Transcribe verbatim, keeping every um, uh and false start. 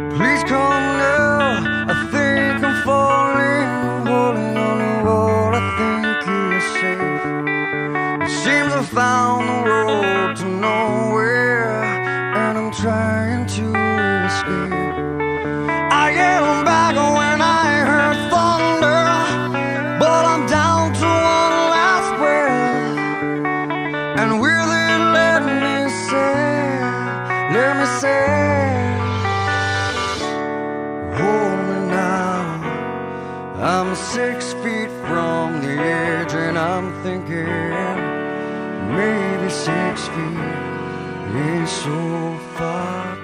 Please come now, I think I'm falling, holding on to what I think is safe. It seems I found the road to nowhere, and I'm trying to escape. I am back when I heard thunder, but I'm down to one last breath. And with it, let me say, let me say, hold me now. I'm six feet from the edge, and I'm thinking maybe six feet ain't so far.